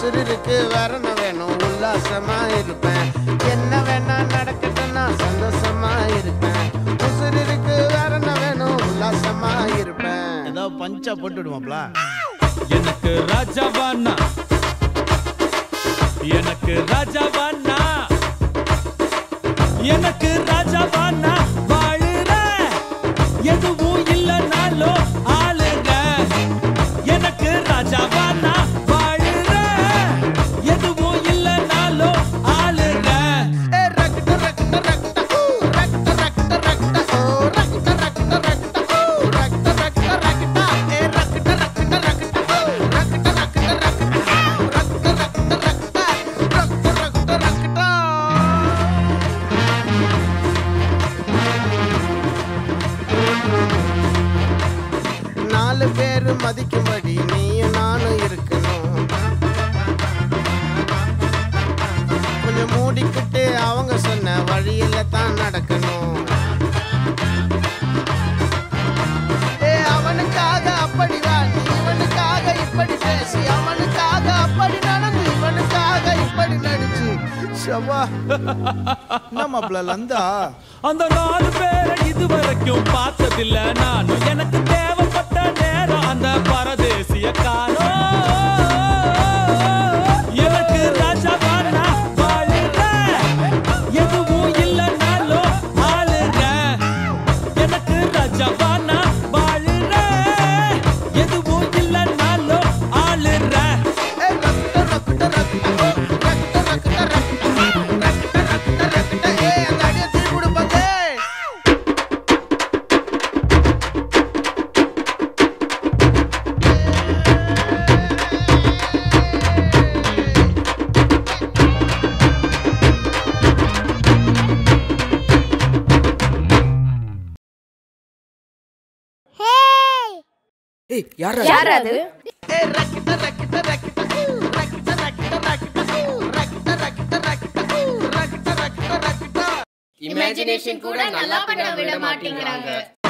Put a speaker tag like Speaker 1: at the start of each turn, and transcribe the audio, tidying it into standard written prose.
Speaker 1: உசுருக்கு வரன வேணும் உல்லாசமா இருப்பேன் என்ன வேணா நடக்கட்டும் நான் சந்தோஷமா இருப்பேன் உசுருக்கு வரன வேணும் உல்லாசமா இருப்பேன் ஏதோ பஞ்சா போட்டுடுவாப்ல
Speaker 2: எனக்கு ராஜாவானா எனக்கு ராஜாவானா எனக்கு ராஜாவானா வாழுற எதுவும் இல்லனாலோ ஆளுங்க எனக்கு ராஜாவானா வாழுற எதுவும் இல்லனாலோ ஆளுங்க
Speaker 1: ரக்ட ரக்ட ரக்ட ரக்ட ரக்ட ரக்ட ஓ ரக்ட ரக்ட ரக்ட ஓ ரக்ட ரக்ட ரக்ட ஏ ரக்ட ரக்ட ரக்ட ஓ ரக்ட ரக்ட ரக்ட ரக்ட ரக்ட ரக்ட ரக்ட ரக்ட நாலு பேர் மதிக்கும்படி நீயும் நானும் இருக்கணும் கொஞ்சம் மூடிக்கிட்டு அவங்க சொன்ன வழியில தான் நடக்கணும் அவனுக்காக அப்படிதான் இவனுக்காக இப்படி பேசி அவனுக்காக அப்படி நடந்து இவனுக்காக இப்படி நடிச்சு ஷவா நம்மள லந்தா
Speaker 2: அந்த நாலு பேரை இதுவரைக்கும் பார்த்ததில்ல நானும் எனக்கு தேவைப்பட்ட நேரம் அந்த பரதேசிய காணோம் எனக்கு ராஜாவானா வாழுங்க எதுவும் இல்லனாலோ ஆளுங்க எனக்கு ராஜாவானா வாழுங்க எதுவும் இல்லனாலோ ஆளுங்க
Speaker 3: யார் அது
Speaker 4: இமேஜினேஷன் கூட நல்லா பண்ண விட மாட்டேங்கிறாங்க